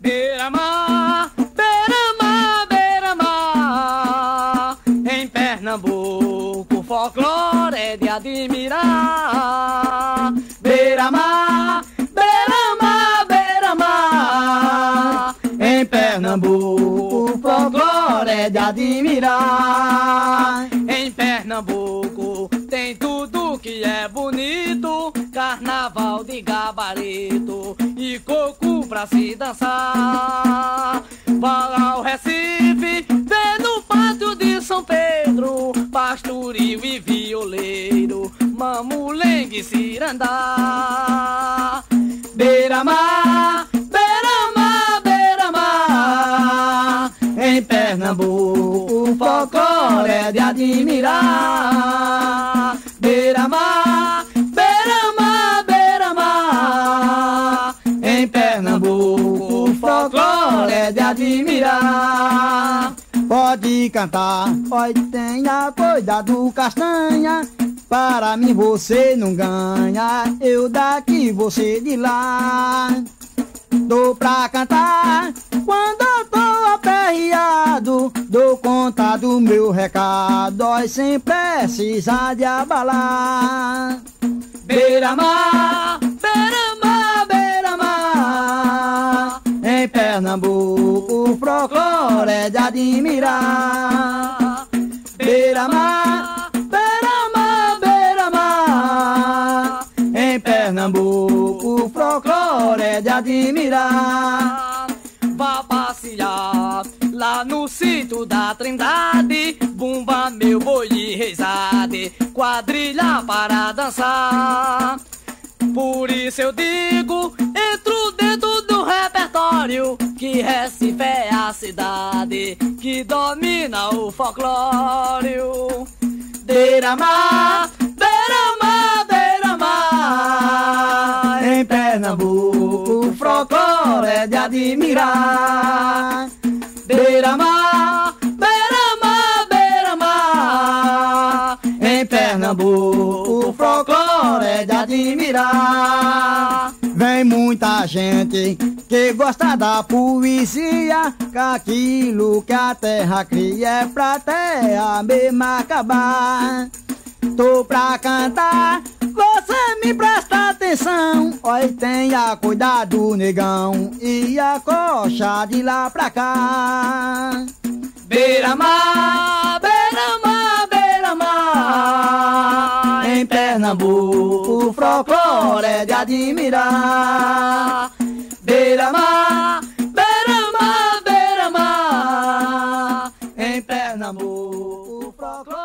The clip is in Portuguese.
Beira-mar, beira-mar, beira-mar. Em Pernambuco o folclore é de admirar. Beira-mar, beira-mar, beira-mar. Em Pernambuco o folclore é de admirar. Em Pernambuco tem tudo que é bonito, carnaval de gabarito e coco pra se dançar. Para ao Recife, vê no pátio de São Pedro, pastoril e violeiro, mamulengue e cirandá. Beira-mar, beira-mar, beira-mar. Em Pernambuco o folclore é de admirar. Beira-mar, beira-mar, beira-mar. Em Pernambuco o folclore é de admirar. Pode cantar, pode tenha cuidado, castanha. Para mim você não ganha, eu daqui, você de lá. Dou pra cantar quando eu tô aperreado, dou conta do meu recado, sem precisar de abalar. Beira-mar, beira-mar, beira-mar. Em Pernambuco o folclore é de admirar. Beira-mar, beira-mar, beira-mar. Em Pernambuco o folclore é de admirar. Vá passear lá no sítio da Trindade, bumba meu boi e reisade, quadrilha para dançar. Por isso eu digo, entro dentro do repertório, que Recife é a cidade que domina o folclore. Beira-mar, beira-mar, beira-mar. Em Pernambuco o folclore é de admirar. Beira-mar, beira-mar, beira-mar. Em Pernambuco o folclore é de admirar. Vem muita gente que gosta da poesia, que aquilo que a terra cria é pra terra mesmo acabar. Tô pra cantar, você me presta atenção. Oi, tenha cuidado, negão, e a coxa de lá pra cá. Beira-mar, beira-mar, beira-mar. Em Pernambuco o folclore é de admirar. Beira-mar, beira-mar, beira-mar. Em Pernambuco o folclore